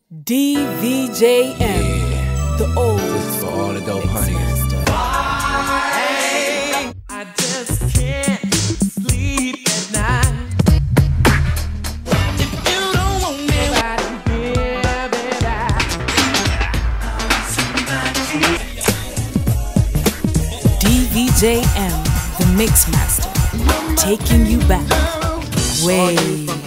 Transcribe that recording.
DVJ, the old This for all the dope Mixmaster. I just can't sleep at night. If you don't want me right here, baby, DVJ, the Mixmaster, taking you back way